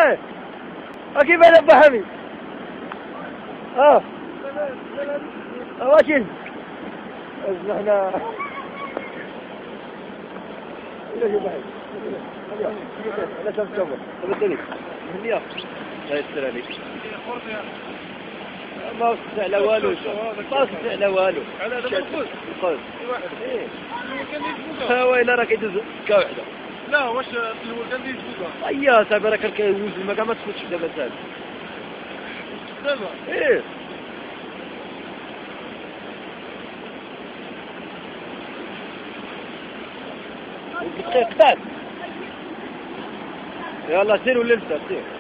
ايه كيف انا بحمي واكل احنا لا تنتظر تبدلي هنيا الله يستر عليك ما وصلت على والو ما وصلت على والو على هذا القوس القوس ايه كان يجبوها ها وين راه كيدوز كا وحده لا واش هو كان يجبوها ايا صاحبي راه كان كيوز ما كاع ما تفوتش دابا دابا ايه دقيق قطعت يلا سير ولا انت سير